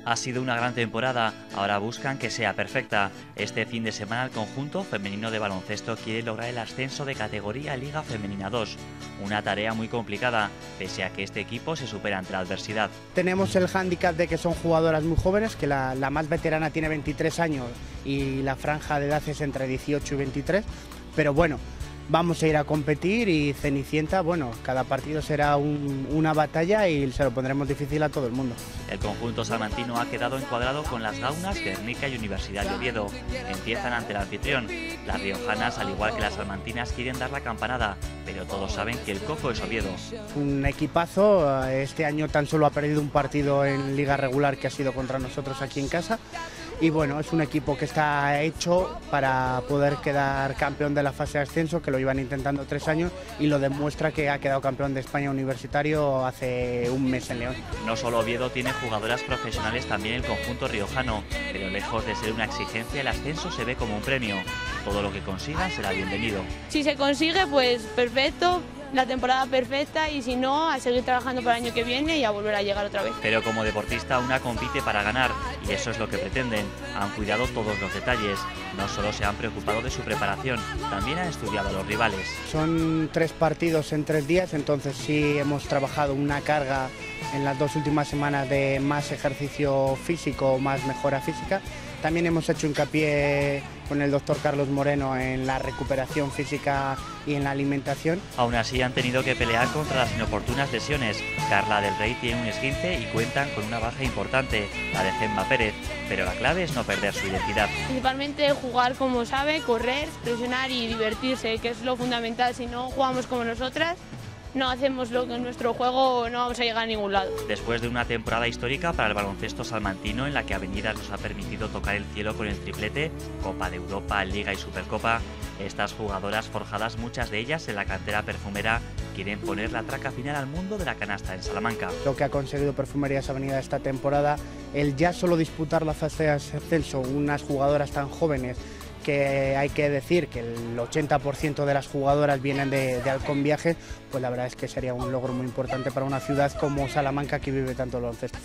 Ha sido una gran temporada, ahora buscan que sea perfecta. Este fin de semana el conjunto femenino de baloncesto quiere lograr el ascenso de categoría Liga Femenina 2. Una tarea muy complicada, pese a que este equipo se supera ante la adversidad. Tenemos el hándicap de que son jugadoras muy jóvenes, que la más veterana tiene 23 años y la franja de edad es entre 18 y 23, pero bueno, vamos a ir a competir y Cenicienta, bueno, cada partido será una batalla y se lo pondremos difícil a todo el mundo. El conjunto salmantino ha quedado encuadrado con las Gaunas, Guernica y Universidad de Oviedo. Empiezan ante el anfitrión. Las riojanas, al igual que las salmantinas, quieren dar la campanada, pero todos saben que el coco es Oviedo. Un equipazo, este año tan solo ha perdido un partido en liga regular que ha sido contra nosotros aquí en casa. Y bueno, es un equipo que está hecho para poder quedar campeón de la fase de ascenso, que lo iban intentando 3 años y lo demuestra que ha quedado campeón de España universitario hace un mes en León. No solo Oviedo tiene jugadoras profesionales, también el conjunto riojano, pero lejos de ser una exigencia, el ascenso se ve como un premio. Todo lo que consigan será bienvenido. Si se consigue, pues perfecto, la temporada perfecta, y si no, a seguir trabajando para el año que viene y a volver a llegar otra vez. Pero como deportista una compite para ganar, y eso es lo que pretenden. Han cuidado todos los detalles, no solo se han preocupado de su preparación, también han estudiado a los rivales. Son 3 partidos en 3 días, entonces sí hemos trabajado una carga en las 2 últimas semanas de más ejercicio físico, más mejora física. También hemos hecho hincapié con el doctor Carlos Moreno en la recuperación física y en la alimentación. Aún así han tenido que pelear contra las inoportunas lesiones. Carla del Rey tiene un esguince y cuentan con una baja importante, la de Gemma Pérez, pero la clave es no perder su identidad. Principalmente jugar como sabe, correr, presionar y divertirse, que es lo fundamental. Si no jugamos como nosotras, no hacemos lo que en nuestro juego, no vamos a llegar a ningún lado. Después de una temporada histórica para el baloncesto salmantino, en la que Avenidas nos ha permitido tocar el cielo con el triplete, Copa de Europa, Liga y Supercopa, estas jugadoras forjadas, muchas de ellas en la cantera perfumera, quieren poner la traca final al mundo de la canasta en Salamanca. Lo que ha conseguido Perfumerías Avenida esta temporada, el ya solo disputar la fase de ascenso, unas jugadoras tan jóvenes, que hay que decir que el 80% de las jugadoras vienen de Halcón Viajes, pues la verdad es que sería un logro muy importante para una ciudad como Salamanca, que vive tanto el baloncesto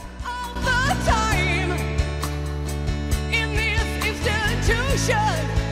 femenino.